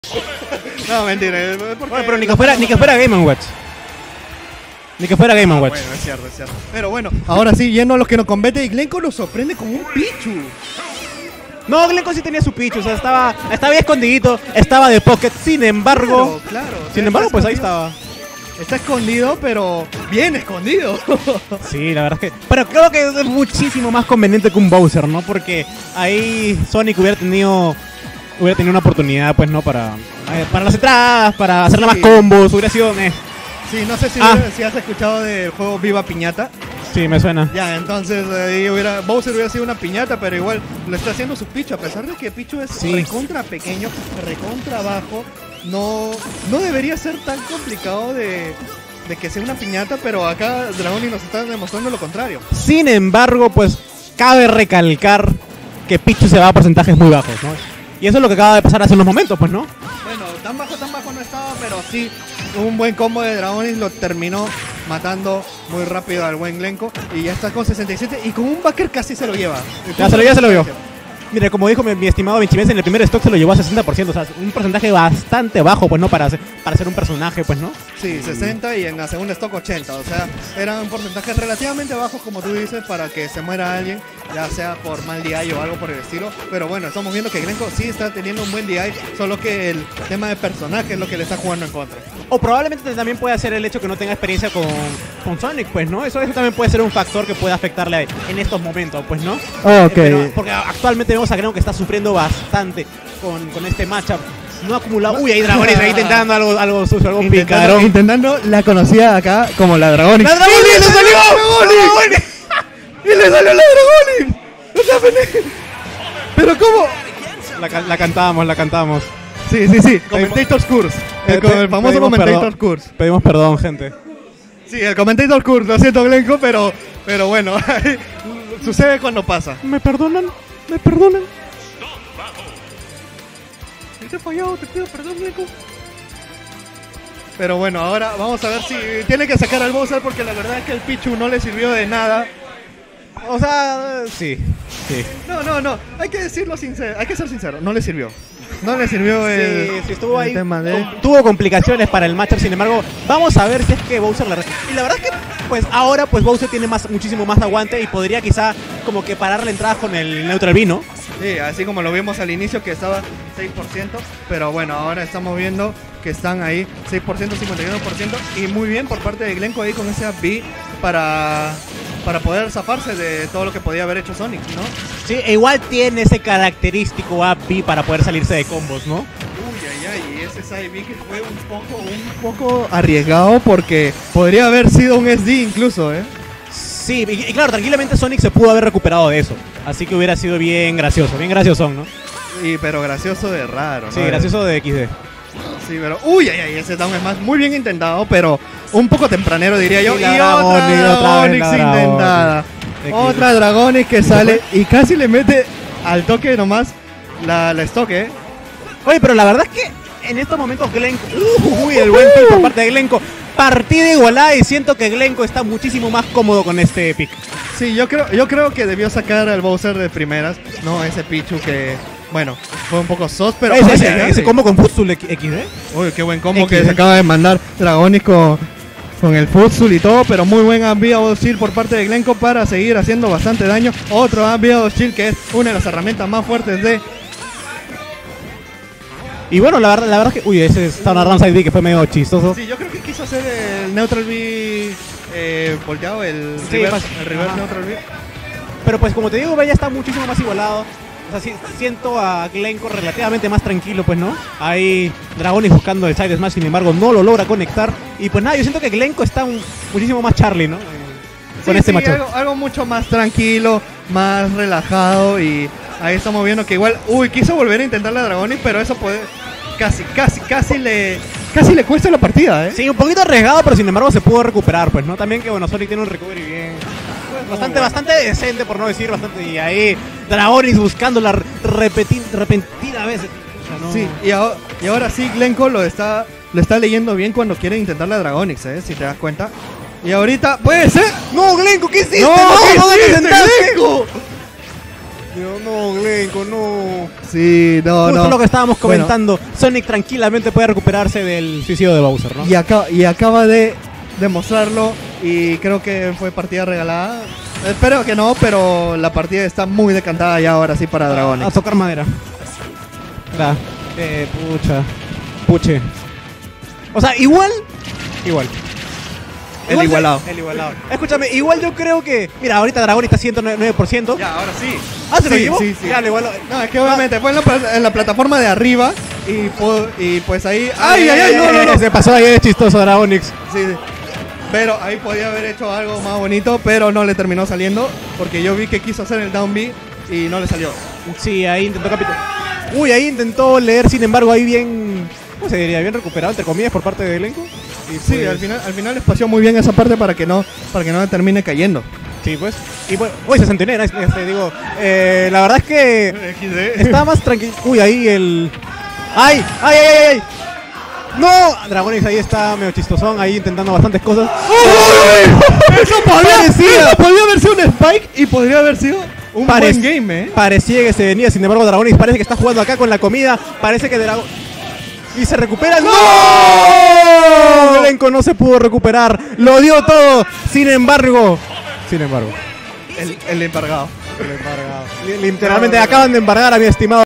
No, mentira. Bueno, pero ni que fuera Game & Watch. Ni que fuera Game & Watch. Bueno, es cierto, es cierto. Pero bueno, ahora sí, yendo a los que nos compete, y Glenko nos sorprende con un Pichu. No, Glenko sí tenía su Pichu, o sea, estaba bien escondidito, estaba de pocket, sin embargo... Claro. Sin embargo, pues ahí estaba. Está escondido, pero bien escondido. Sí, la verdad es que... Pero creo que es muchísimo más conveniente que un Bowser, ¿no? Porque ahí Sonic hubiera tenido una oportunidad, pues, ¿no? Para las entradas, para hacerle más combos, hubiera sido... Sí, no sé si has escuchado del juego Viva Piñata. Sí, me suena. Ya, entonces ahí Bowser hubiera sido una piñata, pero igual lo está haciendo su Pichu. A pesar de que Pichu es recontra pequeño, recontra bajo, no debería ser tan complicado de que sea una piñata, pero acá Dragoni nos está demostrando lo contrario. Sin embargo, pues cabe recalcar que Pichu se va a porcentajes muy bajos, ¿no? Y eso es lo que acaba de pasar hace unos momentos, pues, ¿no? Bueno, tan bajo no estaba, pero sí, un buen combo de Dragonis lo terminó matando muy rápido al buen Glenko. Y ya está con 67 y con un backer casi se lo lleva. Ya se lo vio. Mire, como dijo mi estimado Benchimés, en el primer stock se lo llevó a 60%, o sea, un porcentaje bastante bajo, pues, ¿no? Para ser un personaje, pues, ¿no? Sí, 60 y en la segunda stock 80, o sea, era un porcentaje relativamente bajo, como tú dices, para que se muera alguien, ya sea por mal DI o algo por el estilo. Pero bueno, estamos viendo que Glenko sí está teniendo un buen DI, solo que el tema de personaje es lo que le está jugando en contra. O probablemente también puede ser el hecho que no tenga experiencia con Sonic, pues, ¿no? Eso también puede ser un factor que puede afectarle en estos momentos, pues, ¿no? Ok. Porque actualmente vemos a Glenko que está sufriendo bastante con este matchup. No ha acumulado. Uy, hay Dragonis ahí intentando algo sucio, algo picarón. Intentando la conocida acá como la Dragonis. ¡La Dragonis! ¡Le salió! ¡Dragonis! ¡Y le salió la Dragonis! ¡No está pendejo! ¿Pero cómo? La cantábamos. Sí. Commentator's Curse. El famoso Commentator's Curse. Pedimos perdón, gente. Sí, el Commentator's Curse. Lo siento, Glenko, pero bueno. Sucede cuando pasa. ¿Me perdonan? Te he fallado, te pido perdón, Glenko. Pero bueno, ahora vamos a ver si tiene que sacar al Bowser, porque la verdad es que el Pichu no le sirvió de nada. O sea, sí. No, hay que decirlo sincero, hay que ser sincero, no le sirvió. No le sirvió sí, estuvo ahí. Tema de... Tuvo complicaciones para el matchup, sin embargo, vamos a ver si es que Bowser y la verdad es que pues ahora pues Bowser tiene muchísimo más aguante y podría quizá como que parar la entrada con el Neutral B, ¿no? Sí, así como lo vimos al inicio que estaba 6%, pero bueno, ahora estamos viendo que están ahí 6%, 51% y muy bien por parte de Glenko ahí con ese B para poder zafarse de todo lo que podía haber hecho Sonic, ¿no? Sí, igual tiene ese característico AP para poder salirse de combos, ¿no? Y ese side B que fue un poco arriesgado porque podría haber sido un SD incluso, ¿eh? Sí, y claro, tranquilamente Sonic se pudo haber recuperado de eso, así que hubiera sido bien gracioso, ¿no? Pero gracioso de raro, ¿no? Sí, gracioso de XD. Sí, pero... ese down es más muy bien intentado, pero un poco tempranero, diría yo. Y otra Dragonix intentada. Otra Dragonix que sale y casi le mete al toque nomás la stock, ¿eh? Oye, pero la verdad es que en estos momentos Glenko... el buen pick por parte de Glenko. Partida igualada y siento que Glenko está muchísimo más cómodo con este pick. Sí, yo creo que debió sacar al Bowser de primeras, no ese Pichu que... Bueno, fue un poco sos, pero... Ese combo con Futsul XD. Uy, qué buen combo que se acaba de mandar Dragonix con el Futsul y todo, pero muy buen Unbeatable Shield por parte de Glenko para seguir haciendo bastante daño. Otro Unbeatable Shield que es una de las herramientas más fuertes de... Y bueno, la verdad es que... Uy, ese está una Ramside B que fue medio chistoso. Sí, yo creo que quiso hacer el Neutral B volteado, el reverse Neutral B. Pero pues como te digo, ya está muchísimo más igualado. O sea, siento a Glenko relativamente más tranquilo, pues, ¿no? Ahí Dragonis buscando el side smash, sin embargo, no lo logra conectar. Y pues nada, yo siento que Glenko está muchísimo más Charlie, ¿no? Con este matchup. Algo mucho más tranquilo, más relajado. Y ahí estamos viendo que igual... quiso volver a intentar la Dragonis, pero eso puede... Casi le cuesta la partida, ¿eh? Sí, un poquito arriesgado, pero sin embargo se pudo recuperar, pues, ¿no? También que, bueno, Sonic tiene un recovery bien... Bastante decente, por no decir bastante. Y ahí Dragonis buscando la repentina a veces. O sea, no... Sí, y ahora sí Glenko lo está leyendo bien cuando quiere intentar la Dragonix, si te das cuenta. Y ahorita, ¡puede ser! ¡No, Glenko! ¿Qué hiciste? ¡No, ¿qué hiciste, Glenko! No, Glenco, no. Sí, no, Justo no. lo que estábamos Bueno, comentando. Sonic tranquilamente puede recuperarse del suicidio de Bowser, ¿no? y acaba de demostrarlo y creo que fue partida regalada. Espero que no, pero la partida está muy decantada ya ahora sí para Dragonix. A tocar madera. Puche. O sea, igual. El igualado. El igualado. Escúchame, igual yo creo que. Mira, ahorita Dragón está 109%. Ya, ahora sí. ¿Se lo llevó? Sí. Ya, lo igualó. No, es que obviamente fue en la plataforma de arriba y pues ahí... ¡Ay! No! Se pasó ahí de chistoso Dragonix. Sí. Pero ahí podía haber hecho algo más bonito, pero no le terminó saliendo porque yo vi que quiso hacer el down B y no le salió. Sí, ahí intentó ahí intentó leer, sin embargo, ahí bien... ¿Cómo se diría? Bien recuperado, entre comillas, por parte de elenco. Y Sí, pues- al final espació muy bien esa parte para que no le termine cayendo. Sí, pues. Y pues, uy, 69, digo. La verdad es que está más tranquilo. Uy, ahí el. ¡Ay! ¡No! Dragonix ahí está medio chistosón, ahí intentando bastantes cosas. Eso podría haber sido un Spike y podría haber sido un buen game, Parecía que se venía, sin embargo, Dragonix parece que está jugando acá con la comida. Parece que Dragon. Y se recupera. ¡No! Elenco no se pudo recuperar. Lo dio todo. Sin embargo. El embargado. Literalmente acaban de embargar a mi estimado